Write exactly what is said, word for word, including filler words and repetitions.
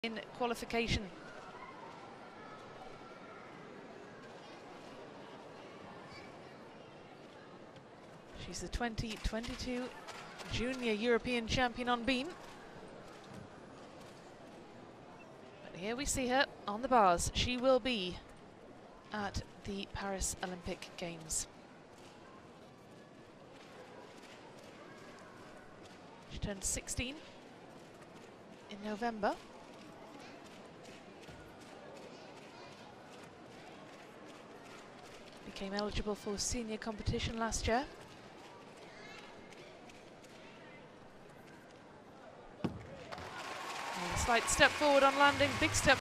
in qualification. She's the twenty twenty-two Junior European Champion on beam. But here we see her on the bars. She will be at the Paris Olympic Games. She turned sixteen in November. Became eligible for senior competition last year. And a slight step forward on landing, big step